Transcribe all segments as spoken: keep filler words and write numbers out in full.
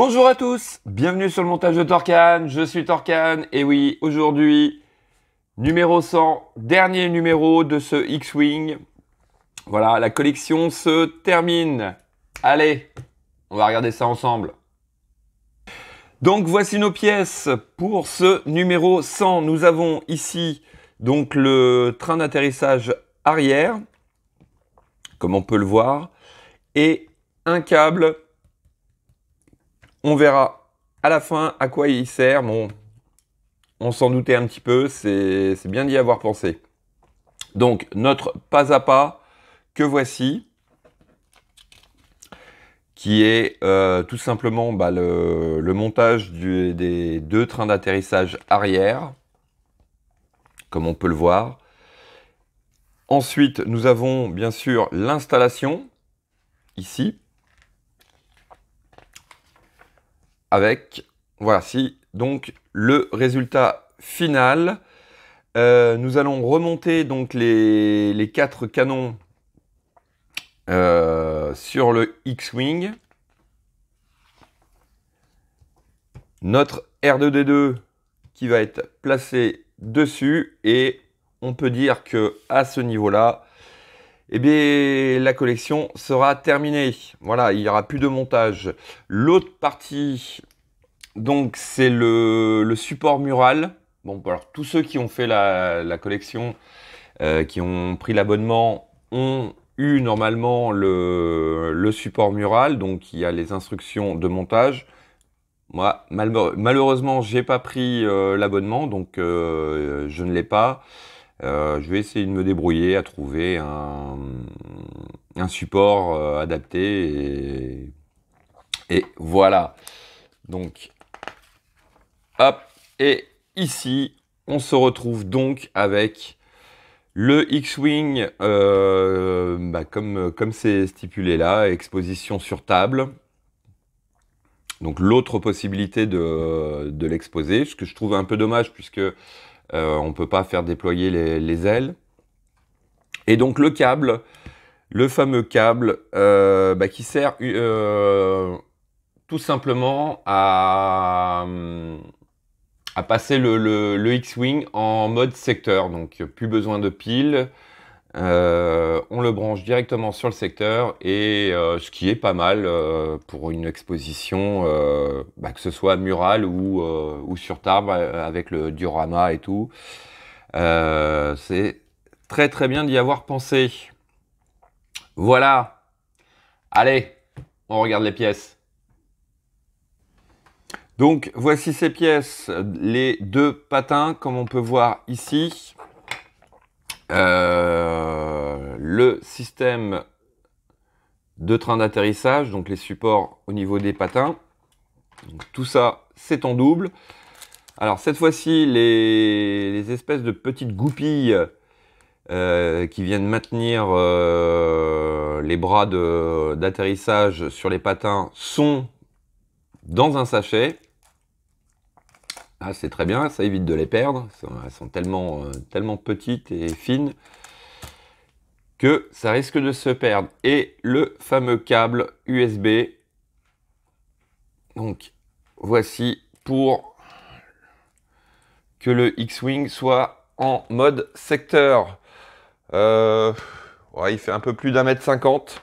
Bonjour à tous, bienvenue sur le montage de Torcan, je suis Torcan, et oui, aujourd'hui, numéro cent, dernier numéro de ce X-Wing. Voilà, la collection se termine. Allez, on va regarder ça ensemble. Donc voici nos pièces pour ce numéro cent. Nous avons ici donc le train d'atterrissage arrière, comme on peut le voir, et un câble. On verra à la fin à quoi il sert. Bon, on s'en doutait un petit peu, c'est bien d'y avoir pensé. Donc, notre pas à pas que voici, qui est euh, tout simplement bah, le, le montage du, des deux trains d'atterrissage arrière, comme on peut le voir. Ensuite, nous avons bien sûr l'installation, ici, avec, voici, donc le résultat final. Euh, nous allons remonter donc les, les quatre canons euh, sur le X-Wing. Notre R deux D deux qui va être placé dessus, et on peut dire que à ce niveau-là, eh bien, la collection sera terminée. Voilà, il n'y aura plus de montage. L'autre partie, donc, c'est le, le support mural. Bon, alors, tous ceux qui ont fait la, la collection, euh, qui ont pris l'abonnement, ont eu normalement le, le support mural. Donc, il y a les instructions de montage. Moi, mal, malheureusement, j'ai pas pris euh, l'abonnement, donc euh, je ne l'ai pas. Euh, je vais essayer de me débrouiller à trouver un, un support euh, adapté. Et, et voilà. Donc, hop. Et ici, on se retrouve donc avec le X-Wing, euh, bah, comme comme c'est stipulé là, exposition sur table. Donc, l'autre possibilité de, de l'exposer, ce que je trouve un peu dommage, puisque Euh, on ne peut pas faire déployer les, les ailes. Et donc le câble, le fameux câble euh, bah, qui sert euh, tout simplement à, à passer le, le, le X-Wing en mode secteur. Donc plus besoin de piles. Euh, on le branche directement sur le secteur, et euh, ce qui est pas mal euh, pour une exposition, euh, bah, que ce soit murale ou, euh, ou sur table avec le diorama et tout. Euh, c'est très très bien d'y avoir pensé. Voilà. Allez, on regarde les pièces. Donc voici ces pièces, les deux patins, comme on peut voir ici. Euh, le système de train d'atterrissage, donc les supports au niveau des patins. Donc, tout ça, c'est en double. Alors cette fois-ci, les, les espèces de petites goupilles euh, qui viennent maintenir euh, les bras d'atterrissage sur les patins sont dans un sachet. Ah, c'est très bien, ça évite de les perdre. Elles sont tellement, euh, tellement petites et fines que ça risque de se perdre. Et le fameux câble U S B. Donc, voici pour que le X-Wing soit en mode secteur. Euh, ouais, il fait un peu plus d'un mètre cinquante.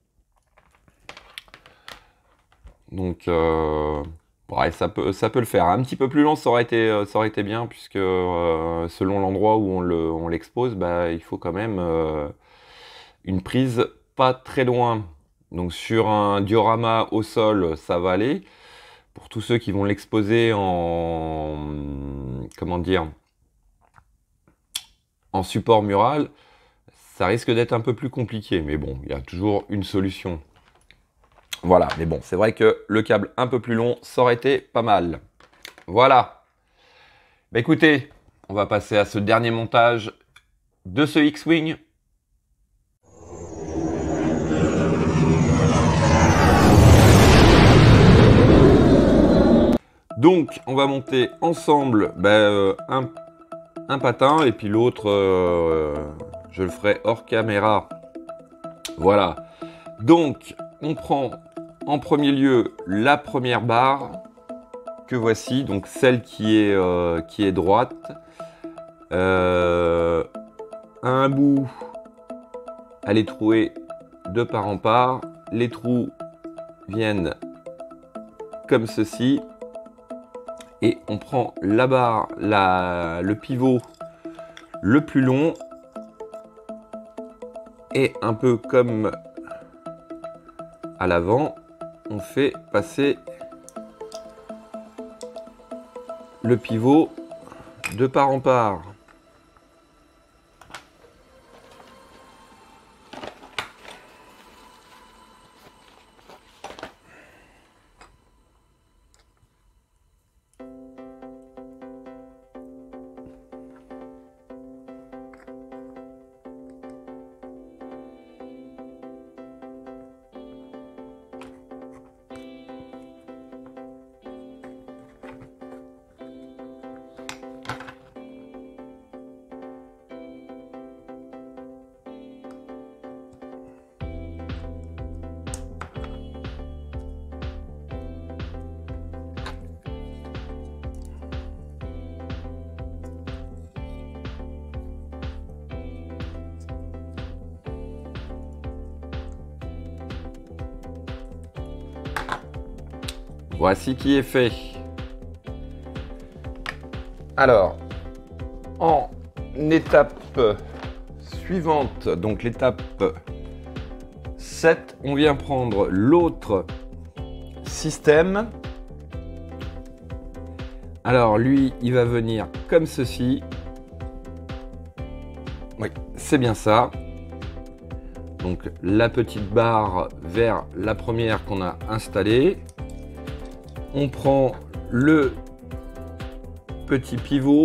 Donc, euh, ouais, ça peut, ça peut le faire. Un petit peu plus long, ça aurait été, ça aurait été bien, puisque euh, selon l'endroit où on l'expose, bah, il faut quand même euh, une prise pas très loin. Donc sur un diorama au sol, ça va aller. Pour tous ceux qui vont l'exposer en, comment dire, en support mural, ça risque d'être un peu plus compliqué. Mais bon, il y a toujours une solution. Voilà, mais bon, c'est vrai que le câble un peu plus long, ça aurait été pas mal. Voilà. Bah écoutez, on va passer à ce dernier montage de ce X-Wing. Donc, on va monter ensemble bah, euh, un, un patin, et puis l'autre, euh, je le ferai hors caméra. Voilà. Donc, on prend en premier lieu la première barre que voici, donc celle qui est, euh, qui est droite. Euh, à un bout, elle est trouée de part en part. Les trous viennent comme ceci. Et on prend la barre, la, le pivot le plus long. Et un peu comme à l'avant, on fait passer le pivot de part en part. Voici qui est fait. Alors, en étape suivante, donc l'étape sept, on vient prendre l'autre système. Alors lui, il va venir comme ceci. Oui, c'est bien ça. Donc la petite barre vers la première qu'on a installée. On prend le petit pivot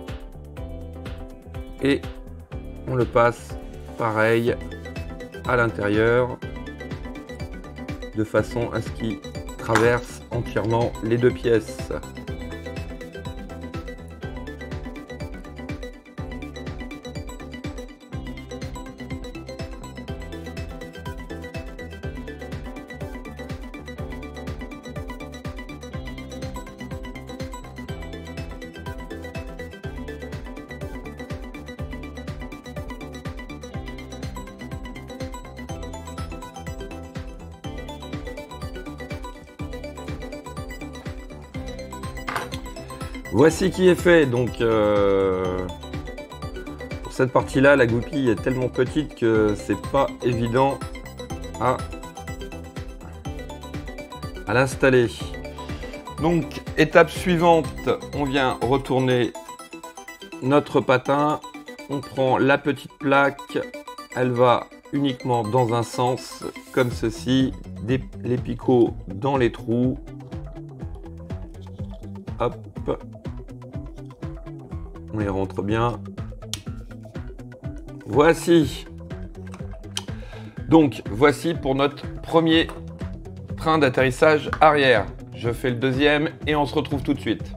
et on le passe pareil à l'intérieur de façon à ce qu'il traverse entièrement les deux pièces. Voici qui est fait. Donc euh, pour cette partie là, la goupille est tellement petite que c'est pas évident à, à l'installer. Donc étape suivante, on vient retourner notre patin, on prend la petite plaque, elle va uniquement dans un sens comme ceci, des, les picots dans les trous, hop, on les rentre bien. Voici. Donc voici pour notre premier train d'atterrissage arrière. Je fais le deuxième et on se retrouve tout de suite.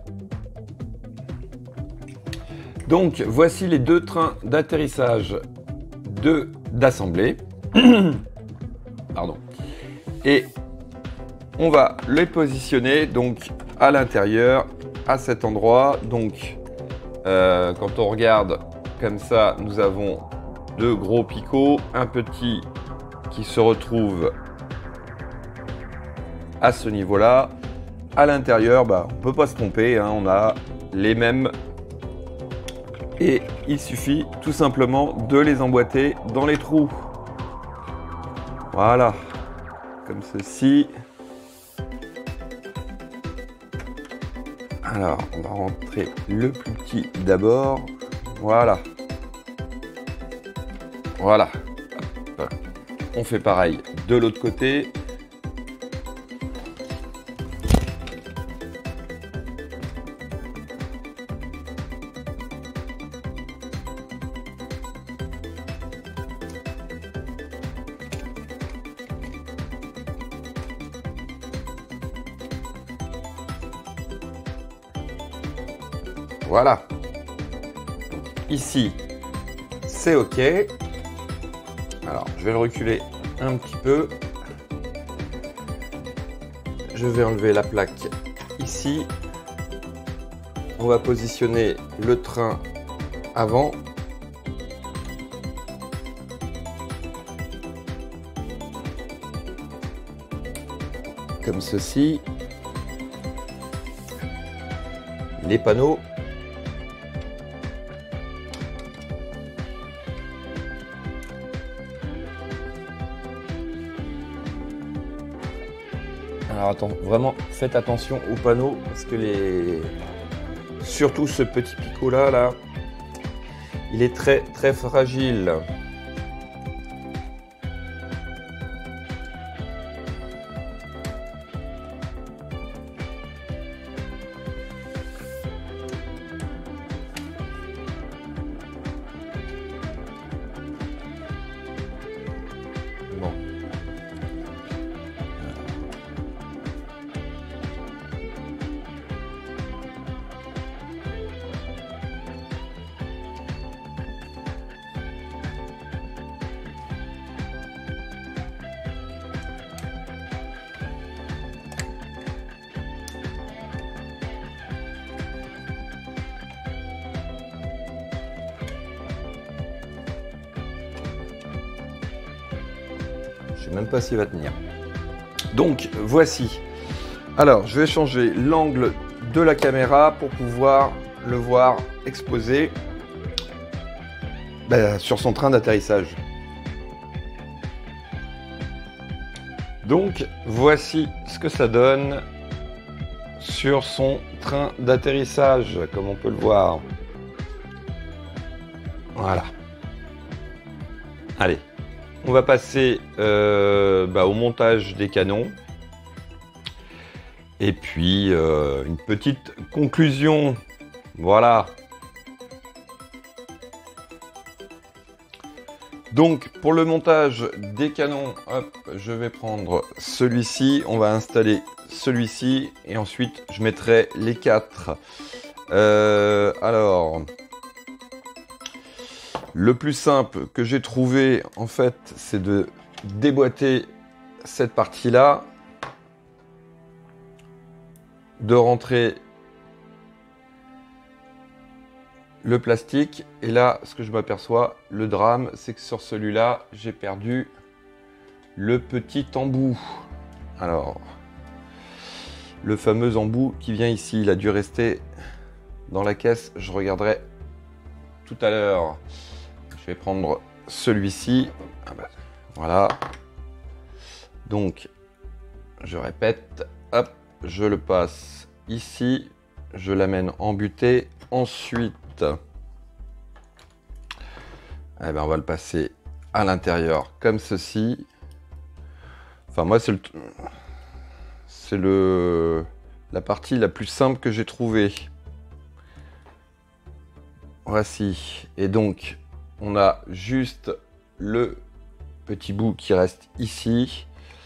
Donc voici les deux trains d'atterrissage de d'assemblée. Pardon. Et on va les positionner donc à l'intérieur, à cet endroit. Donc euh, quand on regarde comme ça, nous avons deux gros picots, un petit qui se retrouve à ce niveau-là. À l'intérieur, bah, on ne peut pas se tromper, hein, on a les mêmes. Et il suffit tout simplement de les emboîter dans les trous. Voilà, comme ceci. Alors, on va rentrer le plus petit d'abord. Voilà. Voilà. Hop. On fait pareil de l'autre côté. Voilà. Donc, ici, c'est OK. Alors, je vais le reculer un petit peu. je vais enlever la plaque ici. On va positionner le train avant. Comme ceci. Les panneaux. Alors attends, vraiment faites attention aux panneaux parce que les... Surtout ce petit picot là, là, il est très très fragile. Bon. Je sais même pas s'il va tenir. Donc voici. Alors je vais changer l'angle de la caméra pour pouvoir le voir exposé ben, sur son train d'atterrissage. Donc voici ce que ça donne sur son train d'atterrissage, comme on peut le voir. Voilà. Allez. On va passer euh, bah, au montage des canons. Et puis, euh, une petite conclusion. Voilà. Donc, pour le montage des canons, hop, je vais prendre celui-ci. On va installer celui-ci. Et ensuite, je mettrai les quatre. Euh, alors... Le plus simple que j'ai trouvé, en fait, c'est de déboîter cette partie-là, de rentrer le plastique. Et là, ce que je m'aperçois, le drame, c'est que sur celui-là, j'ai perdu le petit embout. Alors, le fameux embout qui vient ici, il a dû rester dans la caisse. Je regarderai tout à l'heure. Je vais prendre celui-ci. Ah bah, voilà. Donc, je répète. Hop, je le passe ici. Je l'amène en butée. Ensuite, eh ben, on va le passer à l'intérieur comme ceci. Enfin, moi, c'est le, c'est le, la partie la plus simple que j'ai trouvée. Voici. Et donc, on a juste le petit bout qui reste ici.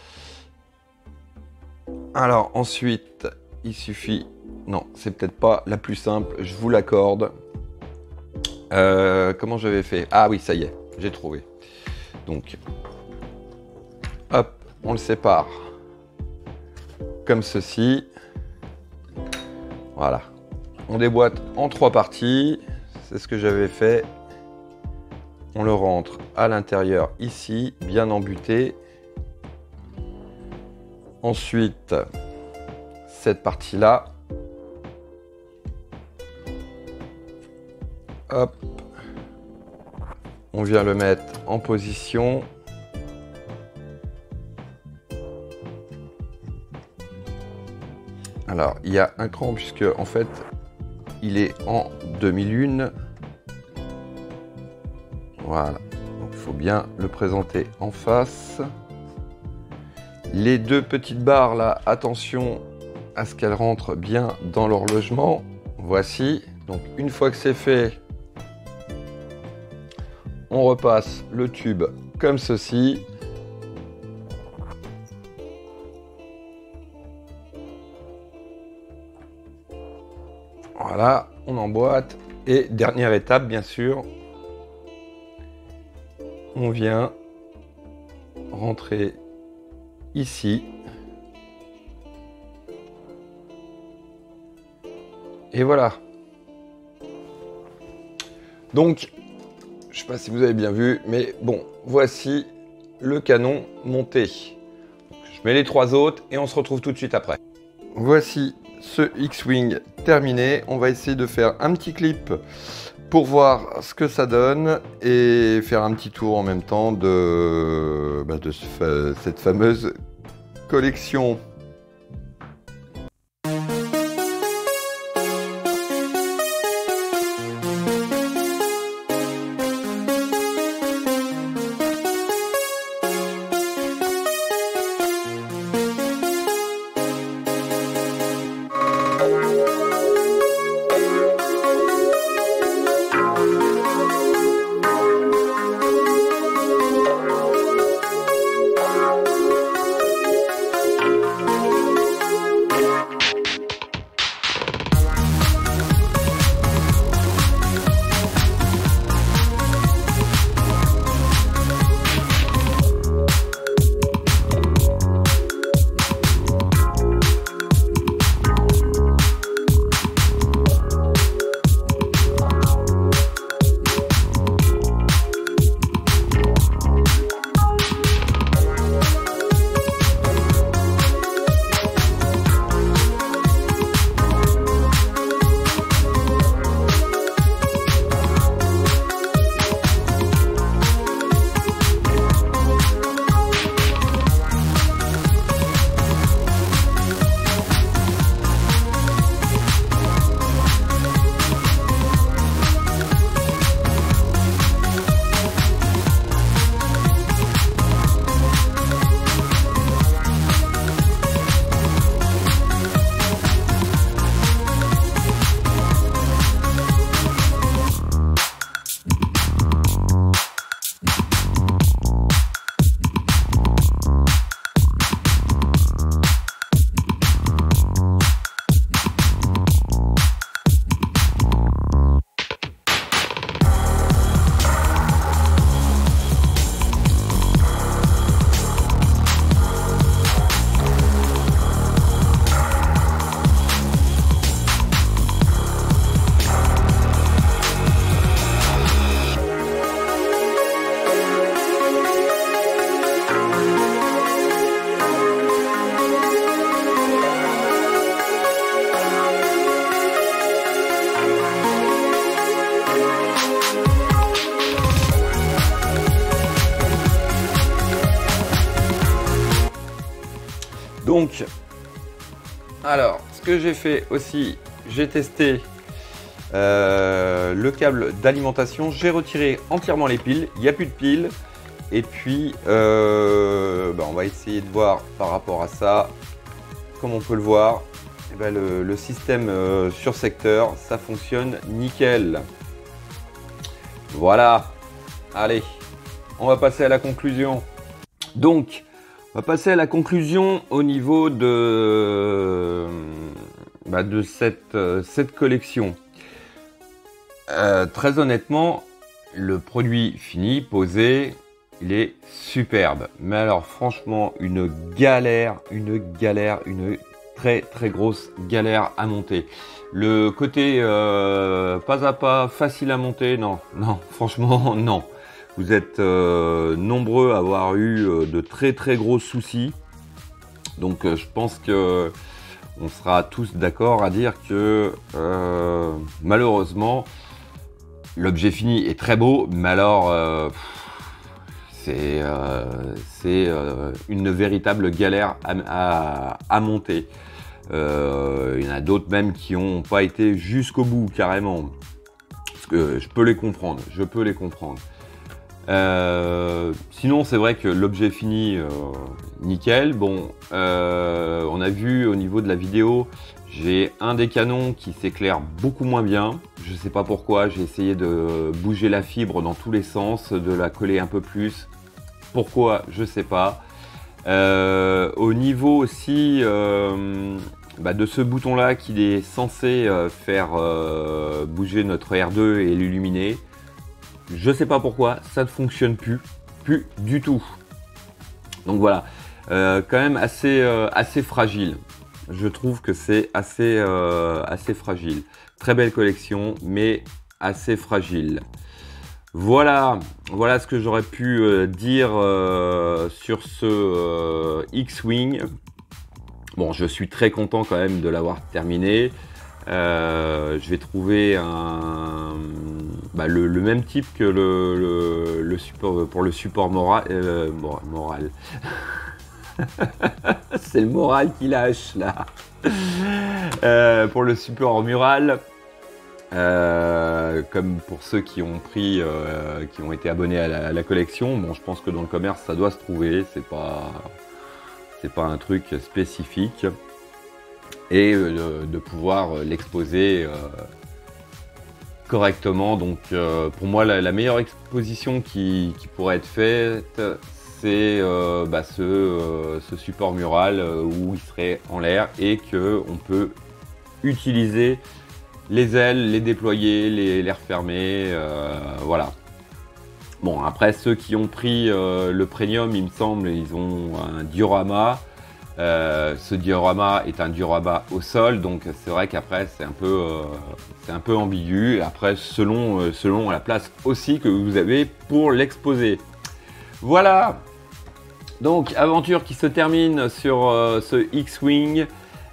Alors ensuite, il suffit... Non, c'est peut-être pas la plus simple, je vous l'accorde. Euh, comment j'avais fait? Ah oui, ça y est, j'ai trouvé. Donc, hop, on le sépare. Comme ceci. Voilà. On déboîte en trois parties. C'est ce que j'avais fait. On le rentre à l'intérieur ici, bien embuté. Ensuite, cette partie-là. Hop. On vient le mettre en position. Alors, il y a un cran puisque en fait, il est en demi-lune. Voilà, donc il faut bien le présenter en face. Les deux petites barres là, attention à ce qu'elles rentrent bien dans l'horlogement. Voici, donc une fois que c'est fait, on repasse le tube comme ceci. Voilà, on emboîte. Et dernière étape, bien sûr, on vient rentrer ici Et voilà. Donc, je sais pas si vous avez bien vu, mais bon, voici le canon monté. Donc, je mets les trois autres et on se retrouve tout de suite après. Voici ce X-Wing terminé. On va essayer de faire un petit clip pour voir ce que ça donne et faire un petit tour en même temps de, bah, de ce, cette fameuse collection. Donc, alors, ce que j'ai fait aussi, j'ai testé euh, le câble d'alimentation. J'ai retiré entièrement les piles. Il n'y a plus de piles. Et puis, euh, bah, on va essayer de voir par rapport à ça. Comme on peut le voir, eh ben, le, le système euh, sur secteur, ça fonctionne nickel. Voilà. Allez, on va passer à la conclusion. Donc, on va passer à la conclusion au niveau de, bah, de cette, euh, cette collection. Euh, très honnêtement, le produit fini, posé, il est superbe. Mais alors franchement, une galère, une galère, une très très grosse galère à monter. Le côté euh, pas à pas, facile à monter, non, non, franchement non. Vous êtes euh, nombreux à avoir eu euh, de très très gros soucis. Donc euh, je pense que on sera tous d'accord à dire que euh, malheureusement l'objet fini est très beau, mais alors euh, c'est euh, euh, une véritable galère à, à, à monter. Euh, il y en a d'autres même qui n'ont pas été jusqu'au bout carrément. Parce que je peux les comprendre, je peux les comprendre. Euh, sinon c'est vrai que l'objet fini euh, nickel. Bon, euh, on a vu au niveau de la vidéo, j'ai un des canons qui s'éclaire beaucoup moins bien. Je sais pas pourquoi, j'ai essayé de bouger la fibre dans tous les sens, de la coller un peu plus. Pourquoi, je sais pas. Euh, au niveau aussi euh, bah de ce bouton là qui est censé euh, faire euh, bouger notre R deux et l'illuminer. Je sais pas pourquoi, ça ne fonctionne plus, plus du tout. Donc voilà, euh, quand même assez, euh, assez fragile. je trouve que c'est assez, euh, assez fragile. Très belle collection, mais assez fragile. Voilà, voilà ce que j'aurais pu euh, dire euh, sur ce euh, X-Wing. Bon, je suis très content quand même de l'avoir terminé. Euh, je vais trouver un, bah, le, le même type que le, le, le support pour le support moral. Euh, moral. C'est le moral qui lâche là. Euh, pour le support mural. Euh, comme pour ceux qui ont pris, euh, qui ont été abonnés à la, à la collection, bon, je pense que dans le commerce, ça doit se trouver. C'est pas, c'est pas un truc spécifique. Et euh, de pouvoir l'exposer euh, correctement. Donc, euh, pour moi, la, la meilleure exposition qui, qui pourrait être faite, c'est euh, bah, ce, euh, ce support mural euh, où il serait en l'air et que on peut utiliser les ailes, les déployer, les, les refermer, euh, voilà. Bon, après, ceux qui ont pris euh, le premium, il me semble, ils ont un diorama. Euh, ce diorama est un diorama au sol, donc c'est vrai qu'après, c'est un peu, euh, c'est un peu ambigu. Après, selon, euh, selon la place aussi que vous avez pour l'exposer. Voilà. Donc, aventure qui se termine sur euh, ce X-Wing.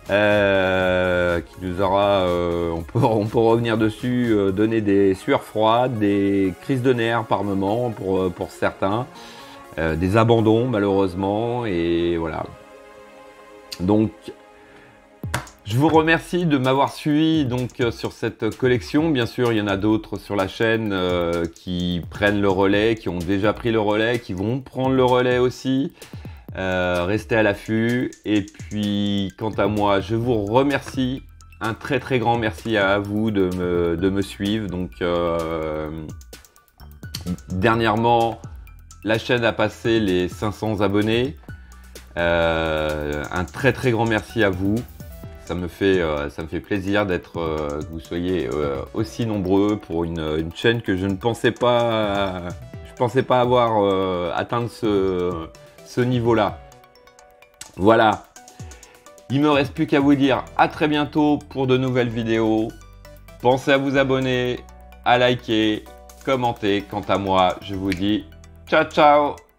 Euh, qui nous aura, euh, on, peut, on peut revenir dessus, euh, donner des sueurs froides, des crises de nerfs par moment pour, pour certains, euh, des abandons malheureusement, et voilà. Donc, je vous remercie de m'avoir suivi donc euh, sur cette collection. Bien sûr, il y en a d'autres sur la chaîne euh, qui prennent le relais, qui ont déjà pris le relais, qui vont prendre le relais aussi. Euh, restez à l'affût, et puis quant à moi je vous remercie, un très très grand merci à vous de me, de me suivre. Donc euh, dernièrement la chaîne a passé les cinq cents abonnés, euh, un très très grand merci à vous, ça me fait, euh, ça me fait plaisir d'être euh, que vous soyez euh, aussi nombreux pour une, une chaîne que je ne pensais pas, je pensais pas avoir euh, atteint ce ce niveau-là. Voilà. Il me reste plus qu'à vous dire à très bientôt pour de nouvelles vidéos. Pensez à vous abonner, à liker, commenter. Quant à moi, je vous dis ciao ciao.